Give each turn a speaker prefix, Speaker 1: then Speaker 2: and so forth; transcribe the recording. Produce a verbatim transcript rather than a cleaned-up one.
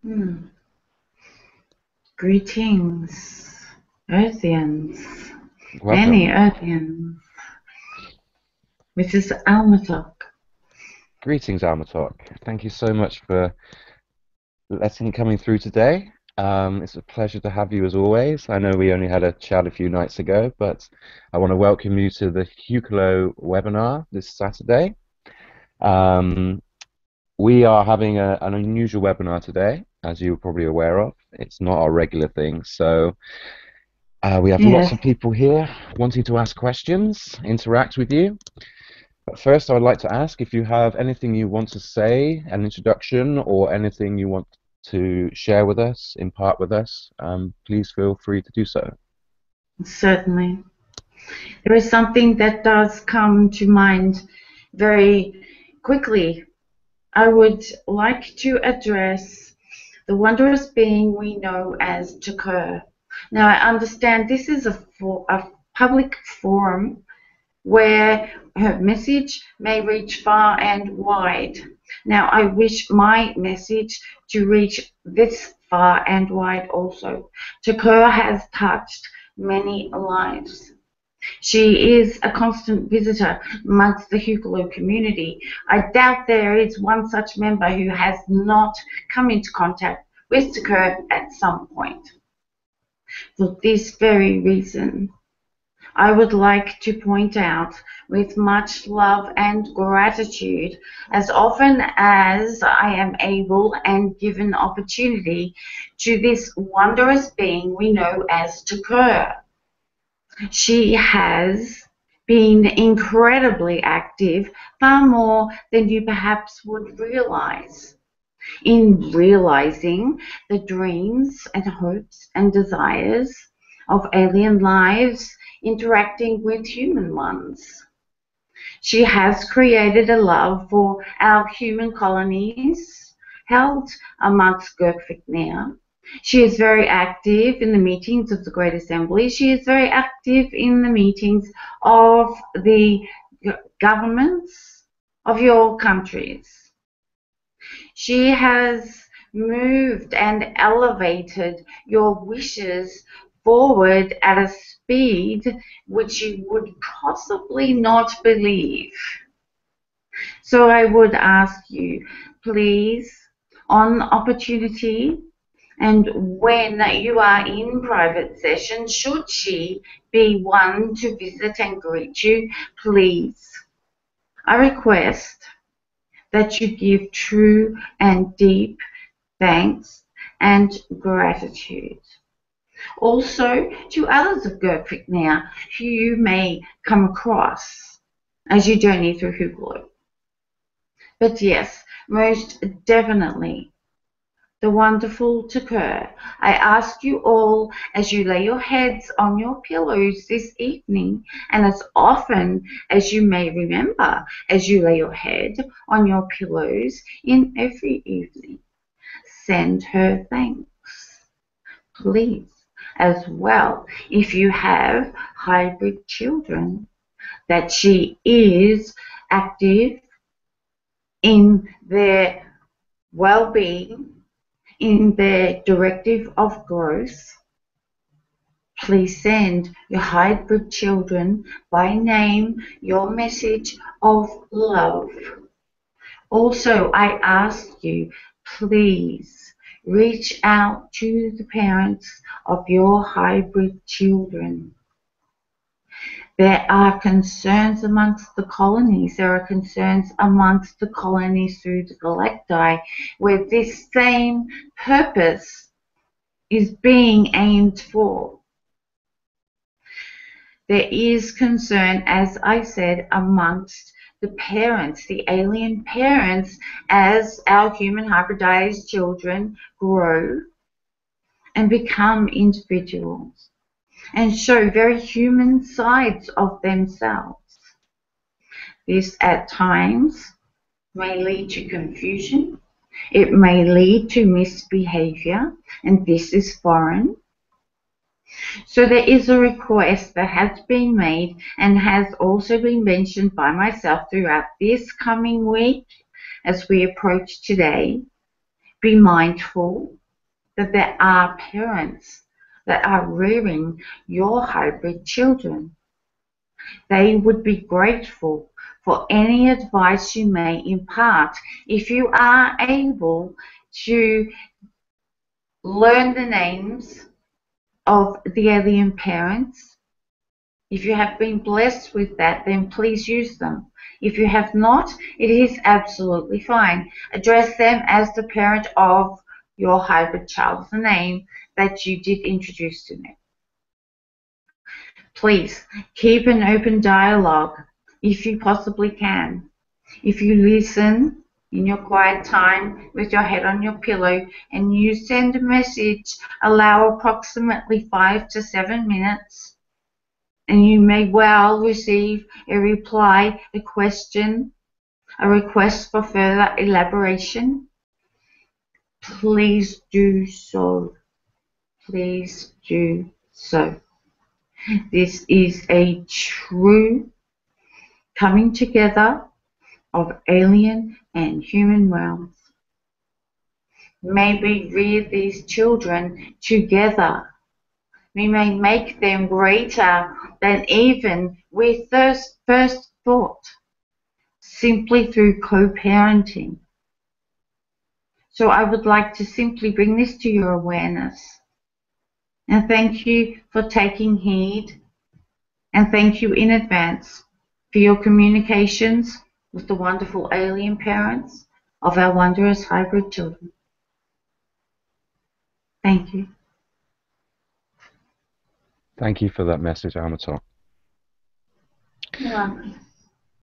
Speaker 1: Hmm. Greetings, Earthians,
Speaker 2: Welcome.
Speaker 1: many Earthians. This is Almatok.
Speaker 2: Greetings, 𝗪𝗧𝗧𝗡𝗧. Thank you so much for letting coming through today. Um, it's a pleasure to have you as always. I know we only had a chat a few nights ago, but I want to welcome you to the Hucolo webinar this Saturday. Um, we are having a, an unusual webinar today, as you're probably aware of. It's not our regular thing, so uh, we have lots
Speaker 1: Yes,
Speaker 2: of people here wanting to ask questions, interact with you. But first, I would like to ask if you have anything you want to say, an introduction, or anything you want to share with us, impart with us, um, please feel free to do so.
Speaker 1: certainly. There is something that does come to mind very quickly. I would like to address the wondrous being we know as Tekkrr. Now, I understand this is a, for, a public forum where her message may reach far and wide. Now, I wish my message to reach this far and wide also. Tekkrr has touched many lives. She is a constant visitor amongst the Hucolo community. I doubt there is one such member who has not come into contact with Tekkrr at some point. For this very reason, I would like to point out with much love and gratitude, as often as I am able and given opportunity, to this wondrous being we know as Tekkrr. She has been incredibly active, far more than you perhaps would realize, in realizing the dreams and hopes and desires of alien lives interacting with human ones. She has created a love for our human colonies held amongst Girk Fitneer. She is very active in the meetings of the Great Assembly. She is very active in the meetings of the governments of your countries. She has moved and elevated your wishes forward at a speed which you would possibly not believe. So I would ask you, please, on opportunity and when you are in private session, should she be one to visit and greet you, please, I request that you give true and deep thanks and gratitude. Also to others of Girk Fitneer who you may come across as you journey through Hucolo. But yes, most definitely, the wonderful Tekkrr. I ask you all, as you lay your heads on your pillows this evening, and as often as you may remember, as you lay your head on your pillows in every evening, send her thanks, please. As well, if you have hybrid children, that she is active in their well-being, in their directive of growth. Please send your hybrid children by name your message of love. Also, I ask you, please reach out to the parents of your hybrid children. There are concerns amongst the colonies. There are concerns amongst the colonies through the Galacti, where this same purpose is being aimed for. There is concern, as I said, amongst the parents, the alien parents, as our human hybridized children grow and become individuals and show very human sides of themselves. This at times may lead to confusion. It may lead to misbehavior, and this is foreign. So there is a request that has been made and has also been mentioned by myself throughout this coming week as we approach today. be mindful that there are parents that are rearing your hybrid children. They would be grateful for any advice you may impart. If you are able to learn the names of the alien parents, if you have been blessed with that, then please use them. If you have not, it is absolutely fine. Address them as the parent of your hybrid child, the name that you did introduce to them. Please keep an open dialogue if you possibly can. If you listen in your quiet time with your head on your pillow and you send a message, allow approximately five to seven minutes, and you may well receive a reply, a question, a request for further elaboration. Please do so. Please do so. This is a true coming together of alien and human realms. May we rear these children together. We may make them greater than even we first, first thought, simply through co-parenting. So I would like to simply bring this to your awareness. And thank you for taking heed. And thank you in advance for your communications with the wonderful alien parents of our wondrous hybrid children. Thank you.
Speaker 2: Thank you for that message, 𝗪𝗧𝗧𝗧𝗧.
Speaker 1: You're welcome.